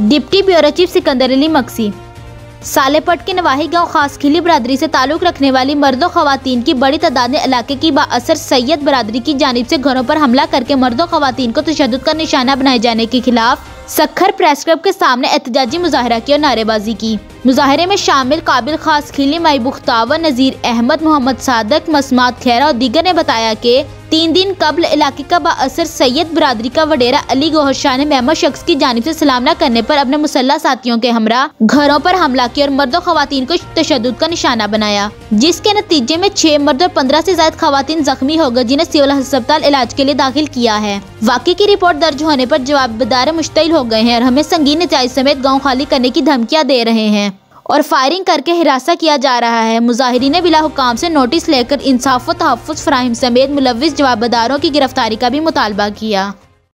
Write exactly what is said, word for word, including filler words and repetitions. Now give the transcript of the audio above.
Deputy bureau chief Sikandar Ali Maksi. सालेपट के नवाही गांव खास खिली बरादरी से ताल्लुक रखने वाली मर्दों खवातीन की बड़ी तादाद ने इलाके की बाअसर सैयद बरादरी की जानिब से घरों पर हमला करके मर्दों खवातीन को तशद्दुद का निशाना बनाए जाने के खिलाफ सखर प्रेस क्लब के सामने एहतजाजी मुजाहरा की और नारेबाजी की। मुजाहरे में शामिल काबिल खास खिली, माई बुख्तावा, नज़ीर अहमद, मोहम्मद सादक, मसमात खैरा और दीगर ने बताया कि तीन दिन कबल इलाके का बाअसर सैयद बरादरी का वडेरा अली गौहर शाह ने महमूद शख्स की जानिब से सलाम न करने पर अपने मुसल्लह साथियों के हमरा घरों पर हमला किया और मर्दों खवातीन को तशद्दुद का निशाना बनाया, जिसके नतीजे में छह मर्द और पंद्रह से ज्यादा खवातीन जख्मी हो गए, जिन्हें सिविल अस्पताल इलाज के लिए दाखिल किया है। वाक़े की रिपोर्ट दर्ज होने पर जवाबदार मुश्तइल हो गए हैं और हमें संगीन नताइज समेत गाँव खाली करने की धमकियाँ दे रहे हैं और फायरिंग करके हिरासा किया जा रहा है। मुजाहिरीन ने बिला हुकाम से नोटिस लेकर इंसाफ व तहफ़्फ़ुज़ फराहम समेत मुलव्विस जवाबदारों की गिरफ्तारी का भी मुतालबा किया।